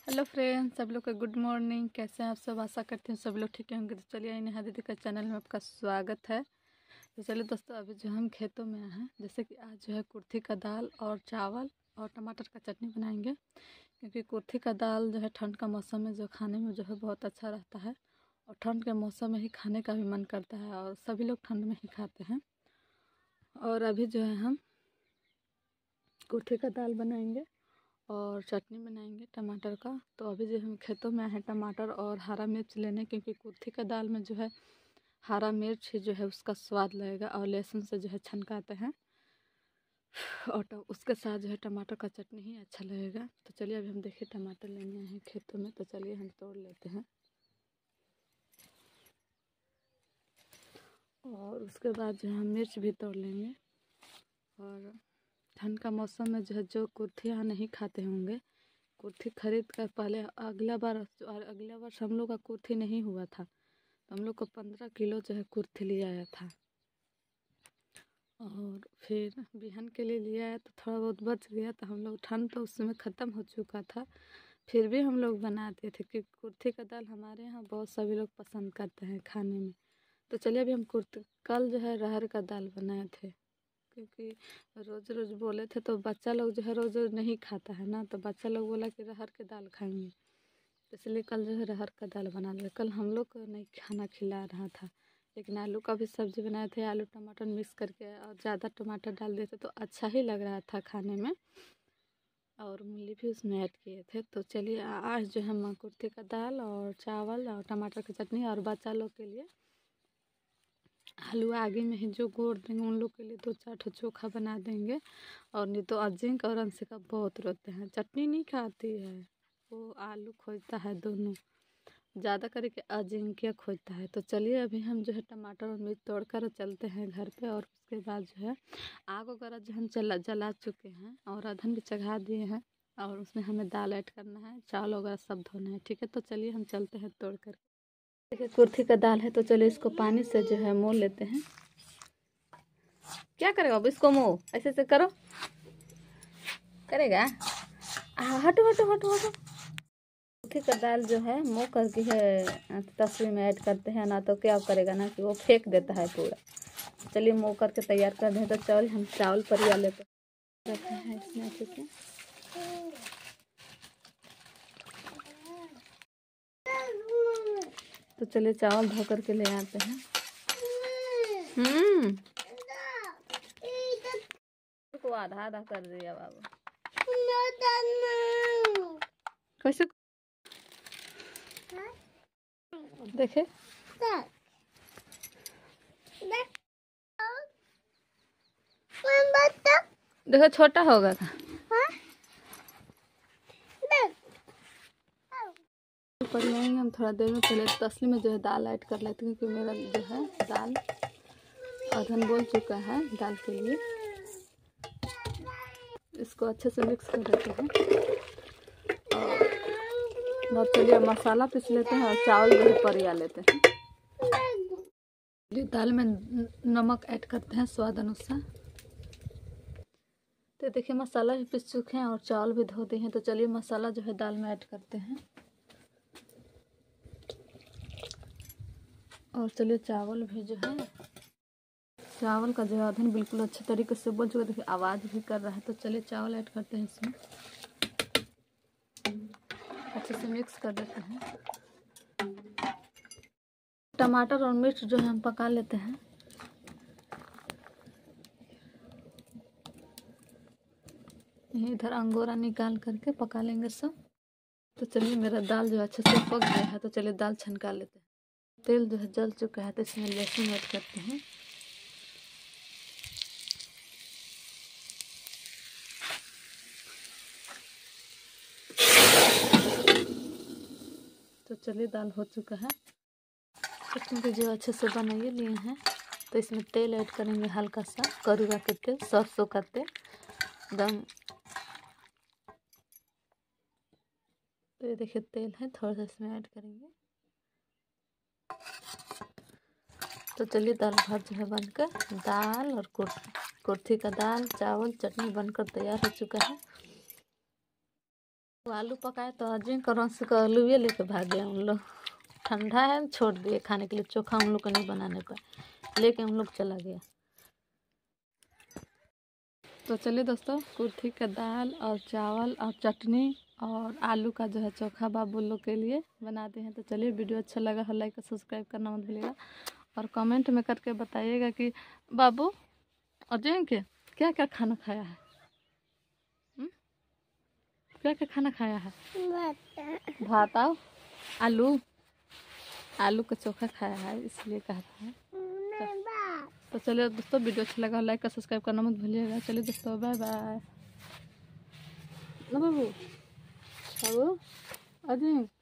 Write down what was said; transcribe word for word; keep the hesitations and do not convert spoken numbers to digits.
Hello friends, सब लोग का गुड मॉर्निंग। कैसे हैं आप सब? आशा करते हैं सब लोग ठीक होंगे। तो चलिए, नेहा दीदी का चैनल में आपका स्वागत है। तो चलिए दोस्तों, अभी जो हम खेतों में आए हैं, जैसे कि आज जो है कुर्थी का दाल और चावल और टमाटर का चटनी बनाएंगे। क्योंकि कुर्थी का दाल जो है ठंड का मौसम में जो खाने में जो है बहुत अच्छा रहता है, और ठंड के मौसम में ही खाने का भी मन करता है, और सभी लोग ठंड में ही खाते हैं। और अभी जो है हम कुर्थी का दाल बनाएंगे और चटनी बनाएंगे टमाटर का। तो अभी जो हम खेतों में हैं टमाटर और हरा मिर्च लेने, क्योंकि कुर्थी का दाल में जो है हरा मिर्च ही जो है उसका स्वाद लगेगा, और लहसुन से जो है छनकाते हैं, और तो उसके साथ जो है टमाटर का चटनी ही अच्छा लगेगा। तो चलिए, अभी हम देखिए टमाटर लेने हैं खेतों में, तो चलिए हम तोड़ लेते हैं। और उसके बाद जो है हम मिर्च भी तोड़ लेंगे। और ठंड का मौसम में जो है जो कुर्थियाँ नहीं खाते होंगे, कुर्थी खरीद कर पहले अगला बार अगला वर्ष हम लोग का कुर्थी नहीं हुआ था, तो हम लोग को पंद्रह किलो जो है कुर्थी लिया आया था। और फिर बिहन के लिए लिया है तो थोड़ा बहुत बच गया, तो हम लोग ठंड तो उस समय ख़त्म हो चुका था, फिर भी हम लोग बनाते थे, क्योंकि कुर्थी का दाल हमारे यहाँ बहुत सभी लोग पसंद करते हैं खाने में। तो चलिए, अभी हम कुर्ती कल जो है अरहर का दाल बनाए थे, क्योंकि रोज़ रोज़ बोले थे तो बच्चा लोग जो है रोज़ रोज़ नहीं खाता है ना, तो बच्चा लोग बोला कि अरहर के दाल खाएंगे, तो इसलिए कल जो है अरहर का दाल बना लिया। कल हम लोग को नहीं खाना खिला रहा था, लेकिन आलू का भी सब्ज़ी बनाए थे, आलू टमाटर मिक्स करके, और ज़्यादा टमाटर डाल देते तो अच्छा ही लग रहा था खाने में, और मूली भी उसमें ऐड किए थे। तो चलिए, आज जो है कुर्थी का दाल और चावल और टमाटर की चटनी, और बच्चा लोग के लिए आलू आगे में ही जो गोड़ देंगे उन लोग के लिए दो चार ठो चोखा बना देंगे। और नहीं तो अजिंक और अंशिका बहुत रोते हैं, चटनी नहीं खाती है, वो आलू खोजता है, दोनों ज़्यादा करके अजिंक्य खोजता है। तो चलिए, अभी हम जो है टमाटर और मिर्च तोड़कर चलते हैं घर पे, और उसके बाद जो है आग वगैरह जो हम जला जला चुके हैं और अधन भी चढ़ा दिए हैं, और उसमें हमें दाल ऐड करना है, चावल वगैरह सब धोना है। ठीक है, तो चलिए हम चलते हैं तोड़ कर। देखिए, कुर्थी का दाल है, तो चलिए इसको पानी से जो है मोल लेते हैं। क्या करेगा अब इसको? मुँह ऐसे ऐसे करो, करेगा। हटो हटो हटो हटो। कुर्थी का दाल जो है मुँह करके है तस्वीर में ऐड करते हैं ना, तो क्या करेगा ना कि वो फेंक देता है पूरा। चलिए, मुँह करके तैयार कर दें। तो चावल हम चावल परिया लेते रखते हैं इसमें अच्छे से। तो चलिए चावल धो करके ले आते हैं। हम्म को आधा आधा कर दिया बाबू। कैसे देखे? देखो, छोटा होगा था। पर लेंगे हम थोड़ा देर में। पहले तसली में जो है दाल ऐड कर लेते हैं, क्योंकि मेरा जो है दाल अधन बोल चुका है दाल के लिए। इसको अच्छे से मिक्स कर देते हैं, और चलिए मसाला पीस लेते हैं, और चावल जो है परिया लेते हैं। दाल में नमक ऐड करते हैं स्वाद अनुसार। तो देखिए, मसाला भी पीस चुके हैं और चावल भी धो दिए हैं। तो चलिए मसाला जो है दाल में ऐड करते हैं, और चलिए चावल भी जो है, चावल का जो है अधन बिल्कुल अच्छे तरीके से बोल चुका। देखिए आवाज़ भी कर रहा है। तो चलिए चावल ऐड करते हैं इसमें, अच्छे से मिक्स कर देते हैं। टमाटर और मिर्च जो है हम पका लेते हैं। इधर अंगोरा निकाल करके पका लेंगे सब। तो चलिए, मेरा दाल जो अच्छे से पक गया है, तो चलिए दाल छनका लेते हैं। तेल जो है जल चुका है, तो इसमें लहसुन ऐड करते हैं। तो चलिए, दाल हो चुका है। चटनी जो अच्छे से बनाइए लिए हैं, तो इसमें तेल ऐड करेंगे, हल्का सा करूआ के तेल, सरसों का तेल एकदम। तो ये देखिए तेल है, थोड़ा सा इसमें ऐड करेंगे। तो चलिए, दाल भात जो है बनकर, दाल और कुर्थी का दाल चावल चटनी बनकर तैयार हो चुका है। तो आलू पकाए तो अजय का रस का आलू ये लेके भागे हम लोग। ठंडा है छोड़ दिए खाने के लिए, चोखा हम लोग को नहीं बनाने पाए, लेके हम लोग चला गया। तो चलिए दोस्तों, कुर्थी का दाल और चावल और चटनी और आलू का जो है चोखा बाबू लोग के लिए बनाते हैं। तो चलिए, वीडियो अच्छा लगा हो लाइक और सब्सक्राइब करना मत भूलिएगा, और कमेंट में करके बताइएगा कि बाबू अजय के क्या क्या खाना खाया है, हुँ? क्या क्या खाना खाया है? भात और आलू आलू का चोखा खाया है, इसलिए कहता है। तो चलिए दोस्तों, वीडियो अच्छा लगा लाइक और सब्सक्राइब करना मत भूलिएगा। चलिए दोस्तों, बाय बाय। बाबू बाबू अजय।